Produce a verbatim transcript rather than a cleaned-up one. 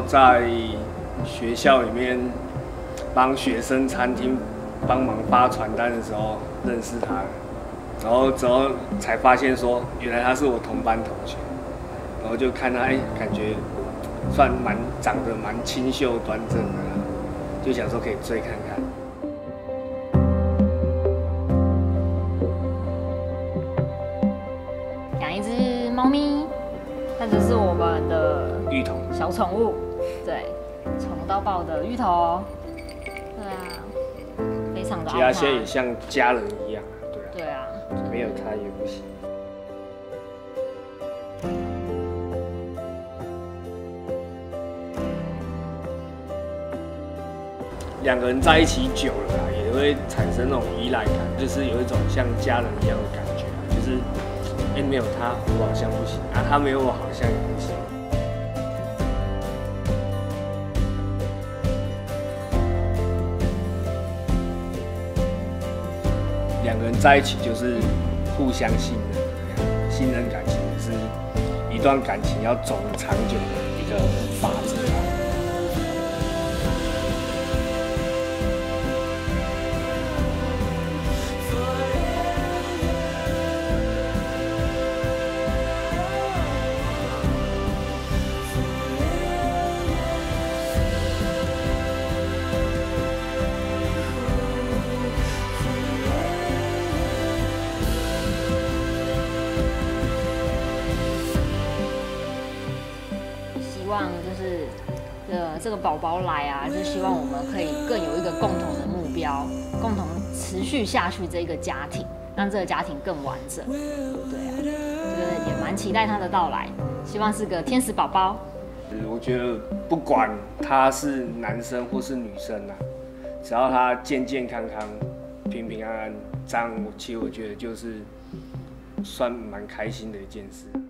在学校里面帮学生餐厅帮忙发传单的时候认识他，然后之后才发现说，原来他是我同班同学，然后就看他，哎，感觉算蛮长得蛮清秀端正的啦，就想说可以追看看。 养一只猫咪，它就是我们的芋头小宠物，对，宠到爆的芋头，对啊，非常的爱它。 其实他现在也像家人一样，对啊， 对啊， 没有他也不行。两个人在一起久了啊，也会产生那种依赖感，就是有一种像家人一样的感觉啊，就是哎、欸、没有他我好像不行啊，他没有我好像也不行。两个人在一起就是互相信任，信任感情是一段感情要走长久的一个法则啊。 希望就是呃这个宝宝来啊，就希望我们可以更有一个共同的目标，共同持续下去这个家庭，让这个家庭更完整。对啊，就是也蛮期待他的到来，希望是个天使宝宝。 我觉得不管他是男生或是女生啊，只要他健健康康、平平安安，这样其实我觉得就是算蛮开心的一件事。